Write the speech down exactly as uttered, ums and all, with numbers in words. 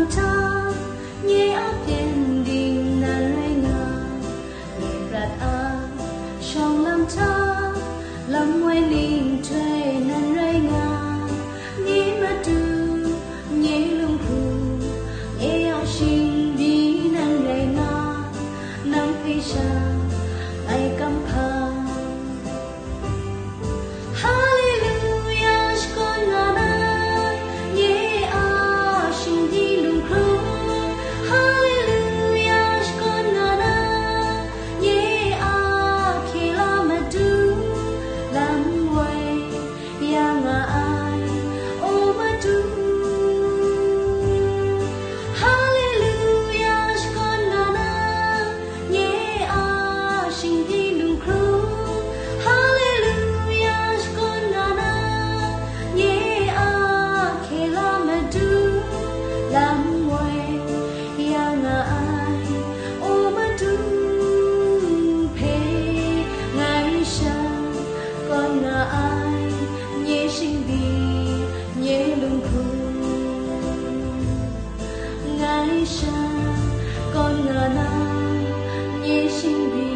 cha nhé áp tiền đình nan lây ngà nhé bạt a trong làm cha làm ngoài linh thuê nan lây ngà nhé mà tu nhé lung khu nhé áo xin đi nan lây ngà nan phi sa ai cam pha con ngờ nào nhé sinh